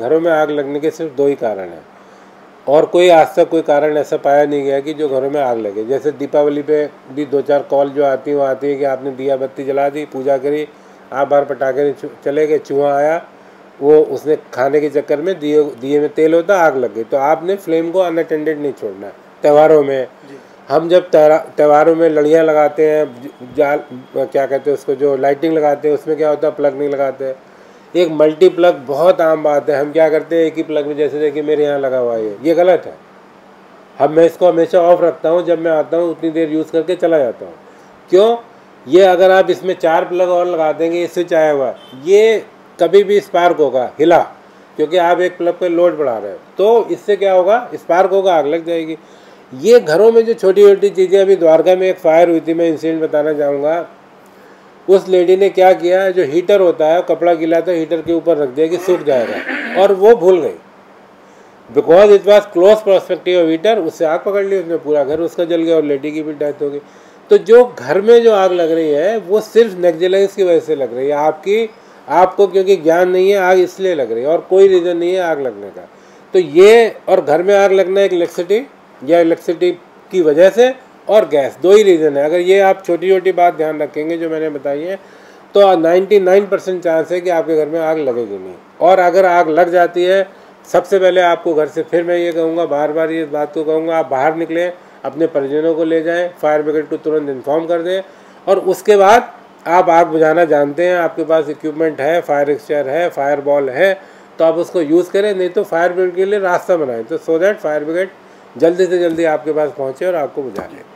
घरों में आग लगने के सिर्फ 2 ही कारण हैं और कोई आज तक कोई कारण ऐसा पाया नहीं गया कि जो घरों में आग लगे। जैसे दीपावली पे भी 2-4 कॉल जो आती है वो आती है कि आपने दिया बत्ती जला दी, पूजा करी, आप बाहर पटाखे चले गए, चूहा आया, वो उसने खाने के चक्कर में दिए में तेल होता, आग लग गई। तो आपने फ्लेम को अनअटेंडेड नहीं छोड़ना। त्योहारों में हम जब त्योहारों में लड़ियाँ लगाते हैं, जाल क्या कहते हैं उसको, जो लाइटिंग लगाते हैं, उसमें क्या होता है प्लग नहीं लगाते। एक मल्टी प्लग बहुत आम बात है, हम क्या करते हैं एक ही प्लग में, जैसे देखिए मेरे यहाँ लगा हुआ है, ये गलत है। मैं इसको हमेशा ऑफ रखता हूँ, जब मैं आता हूँ उतनी देर यूज़ करके चला जाता हूँ। क्यों? ये अगर आप इसमें 4 प्लग और लगा देंगे, ये स्विच आया हुआ, ये कभी भी स्पार्क होगा, हिला, क्योंकि आप एक प्लग पे लोड बढ़ा रहे हो, तो इससे क्या होगा, स्पार्क होगा, आग लग जाएगी। ये घरों में जो छोटी छोटी चीज़ें, अभी द्वारका में एक फायर हुई थी, मैं इंसिडेंट बताना चाहूँगा। उस लेडी ने क्या किया, जो हीटर होता है कपड़ा गीला तो हीटर के ऊपर रख दिया कि सूख जाएगा, और वो भूल गई, because it was close prospective of heater, उससे आग पकड़ ली, उसमें पूरा घर उसका जल गया और लेडी की भी डेथ हो गई। तो जो घर में जो आग लग रही है वो सिर्फ नेग्लिजेंस की वजह से लग रही है, आपको क्योंकि ज्ञान नहीं है, आग इसलिए लग रही है और कोई रीज़न नहीं है आग लगने का। तो ये, और घर में आग लगना एक इलेक्ट्रिसिटी की वजह से और गैस, 2 ही रीज़न है। अगर ये आप छोटी छोटी बात ध्यान रखेंगे जो मैंने बताई है, तो 99% चांस है कि आपके घर में आग लगेगी नहीं। और अगर आग लग जाती है, सबसे पहले आपको घर से, फिर मैं ये कहूँगा, बार बार ये बात को कहूँगा, आप बाहर निकलें, अपने परिजनों को ले जाएं, फायर ब्रिगेड को तुरंत इन्फॉर्म कर दें, और उसके बाद आप आग बुझाना जानते हैं, आपके पास इक्विपमेंट है, फायर एक्सटिंग्विशर है, फायर बॉल है, तो आप उसको यूज़ करें। नहीं तो फायर ब्रिगेड के लिए रास्ता बनाएं, तो सो दैट फायर ब्रिगेड जल्दी से जल्दी आपके पास पहुँचे और आपको बुझा लें।